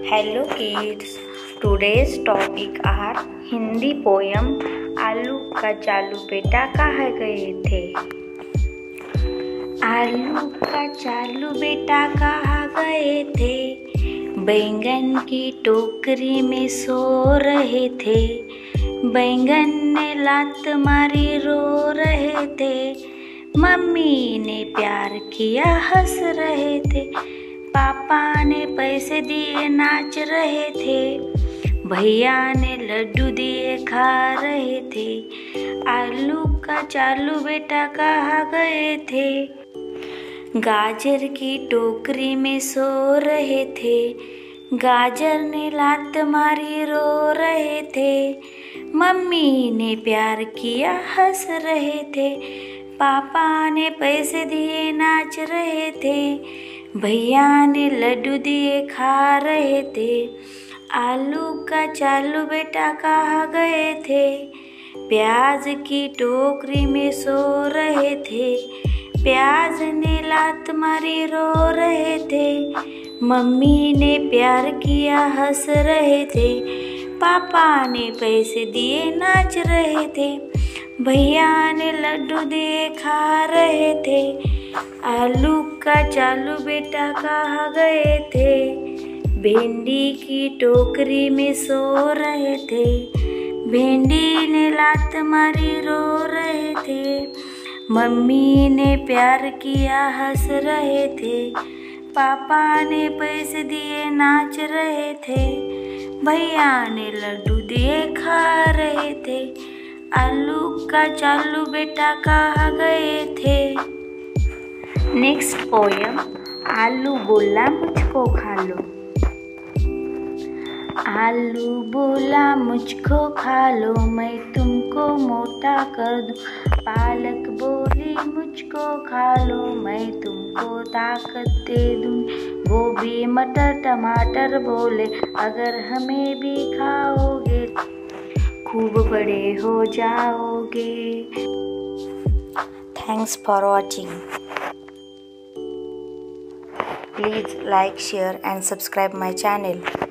Hello kids, today's topic are Hindi poem आलू का चालू बेटा कहाँ गए थे। आलू का चालू बेटा कहाँ गए थे, बैंगन की टोकरी में सो रहे थे। बैंगन ने लात मारी रो रहे थे, मम्मी ने प्यार किया हंस रहे थे। पापा ने पैसे दिए नाच रहे थे, भैया ने लड्डू दिए खा रहे थे। आलू का चालू बेटा कहाँ गए थे, गाजर की टोकरी में सो रहे थे। गाजर ने लात मारी रो रहे थे, मम्मी ने प्यार किया हंस रहे थे। पापा ने पैसे दिए नाच रहे थे, भैया ने लड्डू दिए खा रहे थे। आलू का चालू बेटा कहाँ गए थे, प्याज की टोकरी में सो रहे थे। प्याज ने लात मारी रो रहे थे, मम्मी ने प्यार किया हंस रहे थे। पापा ने पैसे दिए नाच रहे थे, भैया ने लड्डू दिए खा रहे थे। आलू का चालू बेटा कहाँ गए थे, भिंडी की टोकरी में सो रहे थे। भिंडी ने लात मारी रो रहे थे, मम्मी ने प्यार किया हंस रहे थे। पापा ने पैसे दिए नाच रहे थे, भैया ने लड्डू दिए खा रहे थे। आलू का चालू बेटा कहाँ गए थे। नेक्स्ट पोयम आलू बोला मुझको खा लो। आलू बोला मुझको खा लो, मैं तुमको मोटा कर दूं। पालक बोली मुझको खा लो, मैं तुमको ताकत दे दूं। गोभी मटर टमाटर बोले, अगर हमें भी खाओगे खूब बड़े हो जाओगे। Thanks for watching. Please like, share and subscribe my channel.